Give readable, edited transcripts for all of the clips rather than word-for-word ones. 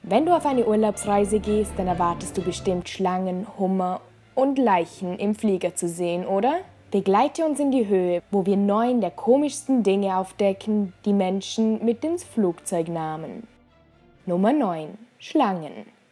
Wenn du auf eine Urlaubsreise gehst, dann erwartest du bestimmt Schlangen, Hummer und Leichen im Flieger zu sehen, oder? Begleite uns in die Höhe, wo wir 9 der komischsten Dinge aufdecken, die Menschen mit ins Flugzeug nahmen. Nummer 9. Schlangen.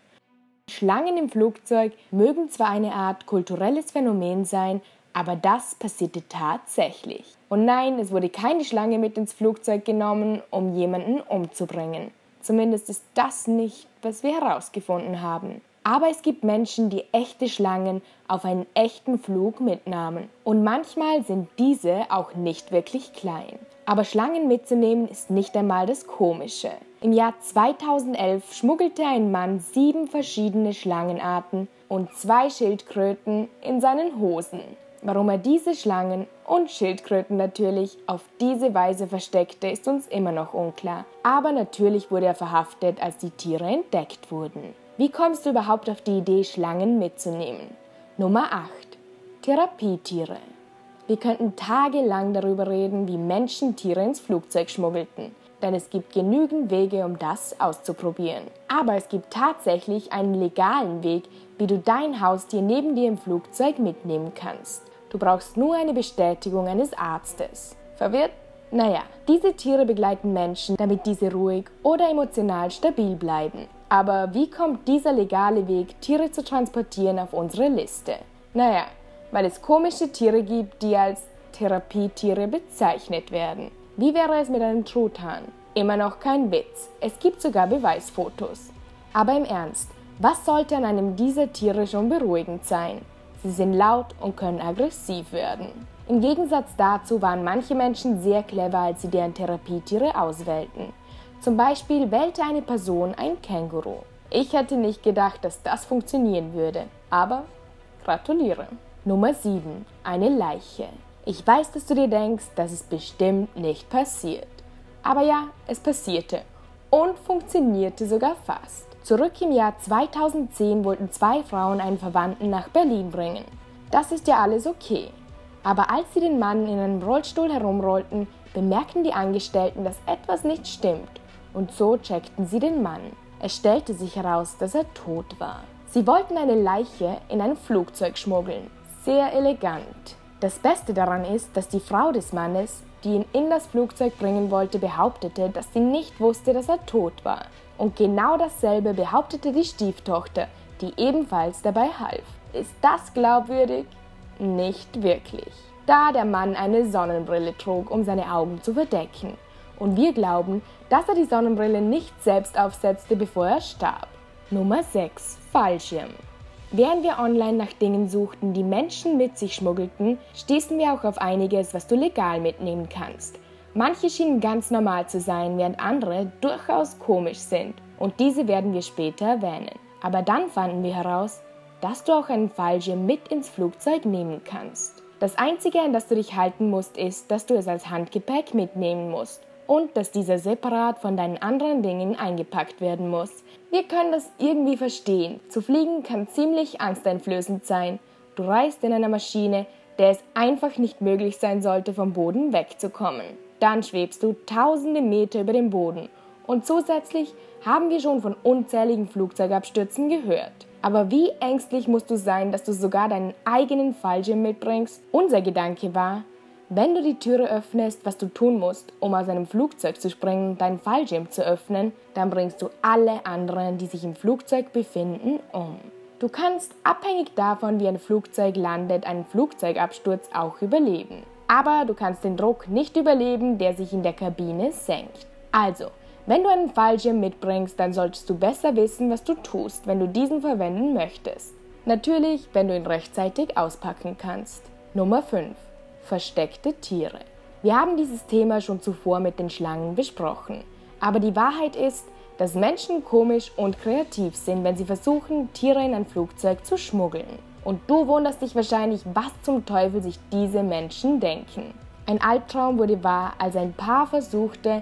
Schlangen im Flugzeug mögen zwar eine Art kulturelles Phänomen sein, aber das passierte tatsächlich. Und nein, es wurde keine Schlange mit ins Flugzeug genommen, um jemanden umzubringen. Zumindest ist das nicht, was wir herausgefunden haben. Aber es gibt Menschen, die echte Schlangen auf einen echten Flug mitnahmen. Und manchmal sind diese auch nicht wirklich klein. Aber Schlangen mitzunehmen ist nicht einmal das Komische. Im Jahr 2011 schmuggelte ein Mann 7 verschiedene Schlangenarten und 2 Schildkröten in seinen Hosen. Warum er diese Schlangen und Schildkröten natürlich auf diese Weise versteckte, ist uns immer noch unklar. Aber natürlich wurde er verhaftet, als die Tiere entdeckt wurden. Wie kommst du überhaupt auf die Idee, Schlangen mitzunehmen? Nummer 8. Therapietiere. Wir könnten tagelang darüber reden, wie Menschen Tiere ins Flugzeug schmuggelten. Denn es gibt genügend Wege, um das auszuprobieren. Aber es gibt tatsächlich einen legalen Weg, wie du dein Haustier neben dir im Flugzeug mitnehmen kannst. Du brauchst nur eine Bestätigung eines Arztes. Verwirrt? Naja, diese Tiere begleiten Menschen, damit diese ruhig oder emotional stabil bleiben. Aber wie kommt dieser legale Weg, Tiere zu transportieren, auf unsere Liste? Naja, weil es komische Tiere gibt, die als Therapietiere bezeichnet werden. Wie wäre es mit einem Truthahn? Immer noch kein Witz. Es gibt sogar Beweisfotos. Aber im Ernst, was sollte an einem dieser Tiere schon beruhigend sein? Sie sind laut und können aggressiv werden. Im Gegensatz dazu waren manche Menschen sehr clever, als sie deren Therapietiere auswählten. Zum Beispiel wählte eine Person ein Känguru. Ich hätte nicht gedacht, dass das funktionieren würde, aber gratuliere. Nummer 7. Eine Leiche. Ich weiß, dass du dir denkst, dass es bestimmt nicht passiert. Aber ja, es passierte und funktionierte sogar fast. Zurück im Jahr 2010 wollten 2 Frauen einen Verwandten nach Berlin bringen. Das ist ja alles okay. Aber als sie den Mann in einem Rollstuhl herumrollten, bemerkten die Angestellten, dass etwas nicht stimmt. Und so checkten sie den Mann. Es stellte sich heraus, dass er tot war. Sie wollten eine Leiche in ein Flugzeug schmuggeln. Sehr elegant. Das Beste daran ist, dass die Frau des Mannes, die ihn in das Flugzeug bringen wollte, behauptete, dass sie nicht wusste, dass er tot war. Und genau dasselbe behauptete die Stieftochter, die ebenfalls dabei half. Ist das glaubwürdig? Nicht wirklich. Da der Mann eine Sonnenbrille trug, um seine Augen zu verdecken. Und wir glauben, dass er die Sonnenbrille nicht selbst aufsetzte, bevor er starb. Nummer 6. Fallschirm. Während wir online nach Dingen suchten, die Menschen mit sich schmuggelten, stießen wir auch auf einiges, was du legal mitnehmen kannst. Manche schienen ganz normal zu sein, während andere durchaus komisch sind. Und diese werden wir später erwähnen. Aber dann fanden wir heraus, dass du auch einen Fallschirm mit ins Flugzeug nehmen kannst. Das Einzige, an das du dich halten musst, ist, dass du es als Handgepäck mitnehmen musst. Und dass dieser separat von deinen anderen Dingen eingepackt werden muss. Wir können das irgendwie verstehen. Zu fliegen kann ziemlich angsteinflößend sein. Du reist in einer Maschine, der es einfach nicht möglich sein sollte, vom Boden wegzukommen. Dann schwebst du tausende Meter über dem Boden. Und zusätzlich haben wir schon von unzähligen Flugzeugabstürzen gehört. Aber wie ängstlich musst du sein, dass du sogar deinen eigenen Fallschirm mitbringst? Unser Gedanke war, wenn du die Türe öffnest, was du tun musst, um aus einem Flugzeug zu springen, deinen Fallschirm zu öffnen, dann bringst du alle anderen, die sich im Flugzeug befinden, um. Du kannst, abhängig davon, wie ein Flugzeug landet, einen Flugzeugabsturz auch überleben. Aber du kannst den Druck nicht überleben, der sich in der Kabine senkt. Also, wenn du einen Fallschirm mitbringst, dann solltest du besser wissen, was du tust, wenn du diesen verwenden möchtest. Natürlich, wenn du ihn rechtzeitig auspacken kannst. Nummer 5. Versteckte Tiere. Wir haben dieses Thema schon zuvor mit den Schlangen besprochen. Aber die Wahrheit ist, dass Menschen komisch und kreativ sind, wenn sie versuchen, Tiere in ein Flugzeug zu schmuggeln. Und du wunderst dich wahrscheinlich, was zum Teufel sich diese Menschen denken. Ein Albtraum wurde wahr, als ein Paar versuchte,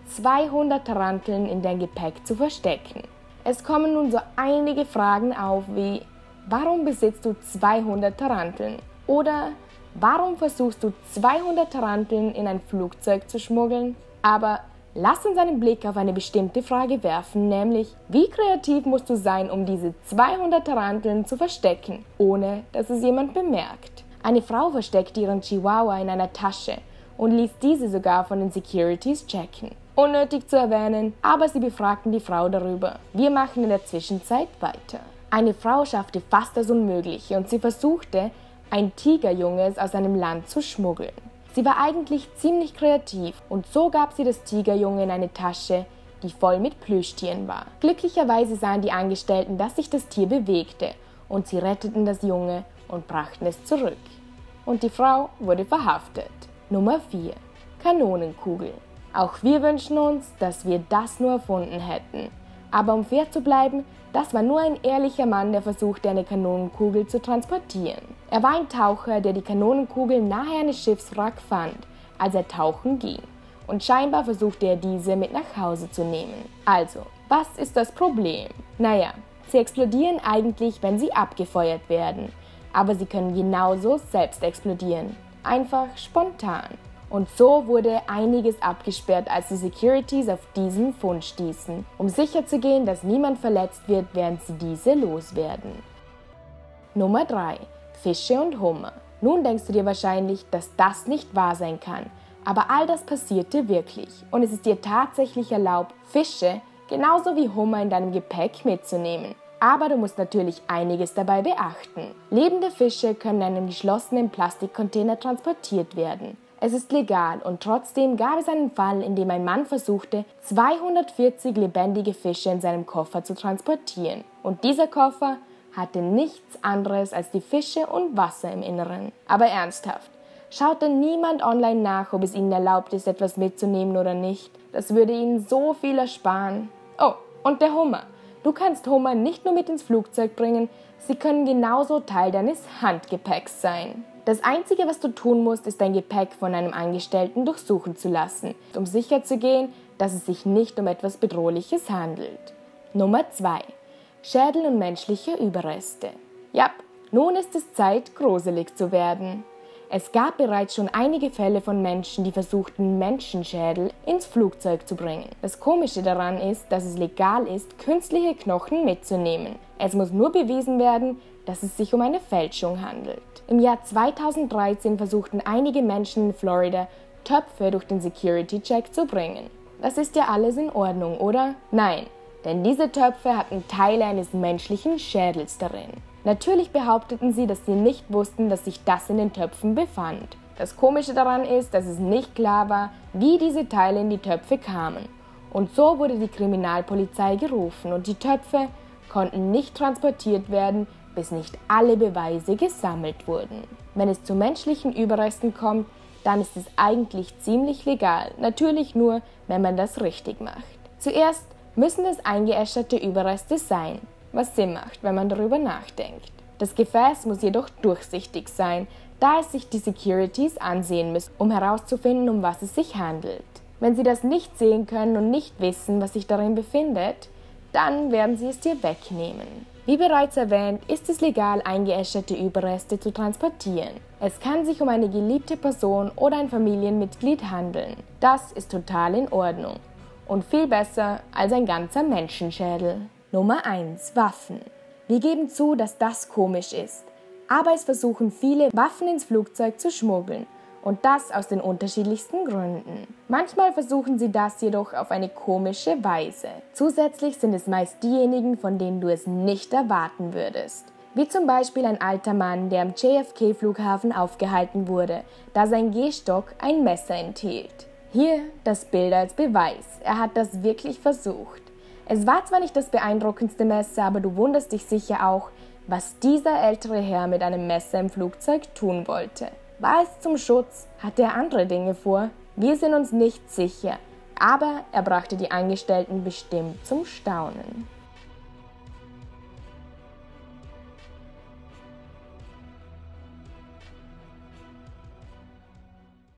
200 Taranteln in dein Gepäck zu verstecken. Es kommen nun so einige Fragen auf wie, warum besitzt du 200 Taranteln? Oder warum versuchst du 200 Taranteln in ein Flugzeug zu schmuggeln? Aber Lass uns einen Blick auf eine bestimmte Frage werfen, nämlich, wie kreativ musst du sein, um diese 200 Taranteln zu verstecken, ohne dass es jemand bemerkt? Eine Frau versteckte ihren Chihuahua in einer Tasche und ließ diese sogar von den Securities checken. Unnötig zu erwähnen, aber sie befragten die Frau darüber. Wir machen in der Zwischenzeit weiter. Eine Frau schaffte fast das Unmögliche und sie versuchte, ein Tigerjunges aus einem Land zu schmuggeln. Sie war eigentlich ziemlich kreativ und so gab sie das Tigerjunge in eine Tasche, die voll mit Plüschtieren war. Glücklicherweise sahen die Angestellten, dass sich das Tier bewegte und sie retteten das Junge und brachten es zurück. Und die Frau wurde verhaftet. Nummer 4. Kanonenkugel. Auch wir wünschen uns, dass wir das nur erfunden hätten. Aber um fair zu bleiben, das war nur ein ehrlicher Mann, der versuchte, eine Kanonenkugel zu transportieren. Er war ein Taucher, der die Kanonenkugel nahe eines Schiffswrack fand, als er tauchen ging. Und scheinbar versuchte er diese mit nach Hause zu nehmen. Also, was ist das Problem? Naja, sie explodieren eigentlich, wenn sie abgefeuert werden. Aber sie können genauso selbst explodieren. Einfach spontan. Und so wurde einiges abgesperrt, als die Securities auf diesen Fund stießen, um sicherzugehen, dass niemand verletzt wird, während sie diese loswerden. Nummer 3. Fische und Hummer. Nun denkst du dir wahrscheinlich, dass das nicht wahr sein kann, aber all das passierte wirklich und es ist dir tatsächlich erlaubt, Fische genauso wie Hummer in deinem Gepäck mitzunehmen. Aber du musst natürlich einiges dabei beachten. Lebende Fische können in einem geschlossenen Plastikcontainer transportiert werden. Es ist legal und trotzdem gab es einen Fall, in dem ein Mann versuchte, 240 lebendige Fische in seinem Koffer zu transportieren. Und dieser Koffer hatte nichts anderes als die Fische und Wasser im Inneren. Aber ernsthaft, schaut denn niemand online nach, ob es ihnen erlaubt ist, etwas mitzunehmen oder nicht? Das würde ihnen so viel ersparen. Oh, und der Hummer. Du kannst Hummer nicht nur mit ins Flugzeug bringen, sie können genauso Teil deines Handgepäcks sein. Das Einzige, was du tun musst, ist dein Gepäck von einem Angestellten durchsuchen zu lassen, um sicherzugehen, dass es sich nicht um etwas Bedrohliches handelt. Nummer 2. Schädel und menschliche Überreste. Ja, nun ist es Zeit, gruselig zu werden. Es gab bereits schon einige Fälle von Menschen, die versuchten, Menschenschädel ins Flugzeug zu bringen. Das Komische daran ist, dass es legal ist, künstliche Knochen mitzunehmen. Es muss nur bewiesen werden, dass es sich um eine Fälschung handelt. Im Jahr 2013 versuchten einige Menschen in Florida, Töpfe durch den Security-Check zu bringen. Das ist ja alles in Ordnung, oder? Nein, denn diese Töpfe hatten Teile eines menschlichen Schädels darin. Natürlich behaupteten sie, dass sie nicht wussten, dass sich das in den Töpfen befand. Das Komische daran ist, dass es nicht klar war, wie diese Teile in die Töpfe kamen. Und so wurde die Kriminalpolizei gerufen und die Töpfe konnten nicht transportiert werden, bis nicht alle Beweise gesammelt wurden. Wenn es zu menschlichen Überresten kommt, dann ist es eigentlich ziemlich legal, natürlich nur, wenn man das richtig macht. Zuerst müssen es eingeäscherte Überreste sein, was Sinn macht, wenn man darüber nachdenkt. Das Gefäß muss jedoch durchsichtig sein, da es sich die Securities ansehen müssen, um herauszufinden, um was es sich handelt. Wenn sie das nicht sehen können und nicht wissen, was sich darin befindet, dann werden sie es dir wegnehmen. Wie bereits erwähnt, ist es legal, eingeäscherte Überreste zu transportieren. Es kann sich um eine geliebte Person oder ein Familienmitglied handeln. Das ist total in Ordnung und viel besser als ein ganzer Menschenschädel. Nummer 1. Waffen. Wir geben zu, dass das komisch ist, aber es versuchen viele, Waffen ins Flugzeug zu schmuggeln. Und das aus den unterschiedlichsten Gründen. Manchmal versuchen sie das jedoch auf eine komische Weise. Zusätzlich sind es meist diejenigen, von denen du es nicht erwarten würdest. Wie zum Beispiel ein alter Mann, der am JFK-Flughafen aufgehalten wurde, da sein Gehstock ein Messer enthielt. Hier das Bild als Beweis. Er hat das wirklich versucht. Es war zwar nicht das beeindruckendste Messer, aber du wunderst dich sicher auch, was dieser ältere Herr mit einem Messer im Flugzeug tun wollte. War es zum Schutz? Hatte er andere Dinge vor? Wir sind uns nicht sicher, aber er brachte die Angestellten bestimmt zum Staunen.